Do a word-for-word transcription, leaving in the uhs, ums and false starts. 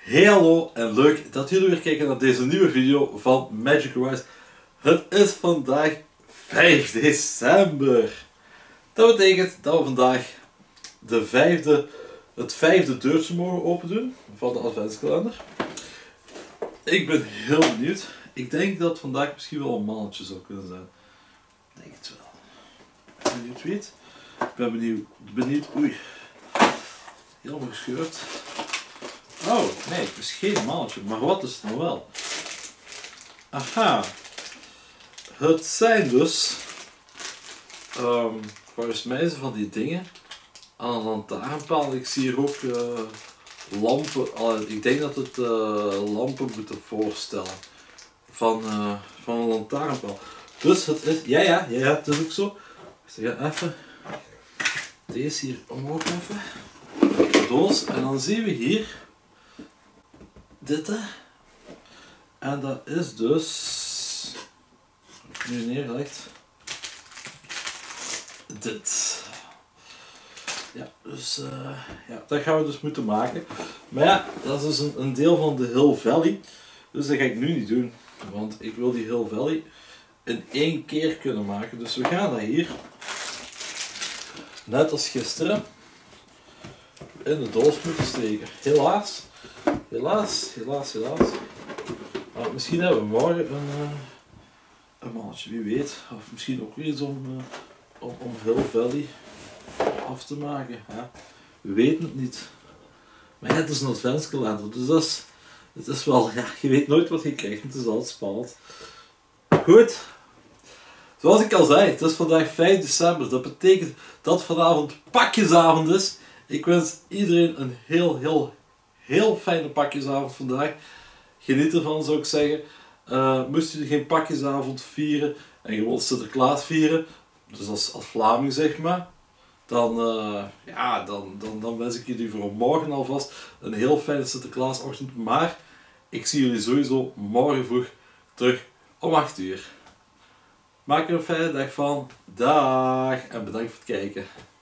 Hey hallo en leuk dat jullie weer kijken naar deze nieuwe video van Magic Arise. Het is vandaag vijf december. Dat betekent dat we vandaag de vijfde, het vijfde deurtje mogen opendoen van de adventskalender. Ik ben heel benieuwd. Ik denk dat vandaag misschien wel een mannetje zou kunnen zijn. Ik denk het wel. Ik ben benieuwd wie het. Ik ben benieuwd, benieuwd, oei. Helemaal gescheurd. Oh, nee, het is geen mannetje, maar wat is het nou wel? Aha. Het zijn dus, um, volgens mij zijn van die dingen aan een lantaarnpaal. Ik zie hier ook uh, lampen, uh, ik denk dat het uh, lampen moeten voorstellen van, uh, van een lantaarnpaal. Dus het is, ja ja, ja, ja het is ook zo. Dus ik ga even deze hier omhoog even. De doos en dan zien we hier dit hè. En dat is dus nu neergelegd dit. Ja, dus uh, ja, dat gaan we dus moeten maken. Maar ja, dat is dus een, een deel van de Hill Valley. Dus dat ga ik nu niet doen. Want ik wil die Hill Valley in één keer kunnen maken. Dus we gaan dat hier, net als gisteren, in de doos moeten steken. Helaas. Helaas, helaas, helaas. Maar misschien hebben we morgen een, uh, een mannetje, wie weet. Of misschien ook iets om, uh, om, om Hill Valley af te maken. Ja, we weten het niet. Maar ja, het is een adventskalender, dus dat is, het is wel, ja, je weet nooit wat je krijgt, het is altijd spannend. Goed. Zoals ik al zei, het is vandaag vijf december. Dat betekent dat vanavond pakjesavond is. Ik wens iedereen een heel, heel, heel fijne pakjesavond vandaag. Geniet ervan, zou ik zeggen. Uh, moest jullie geen pakjesavond vieren en gewoon Sinterklaas vieren, dus als, als Vlaming zeg maar, dan, uh, ja, dan, dan, dan wens ik jullie voor morgen alvast een heel fijne Sinterklaasochtend. Maar ik zie jullie sowieso morgen vroeg terug om acht uur. Maak er een fijne dag van. Dag en bedankt voor het kijken.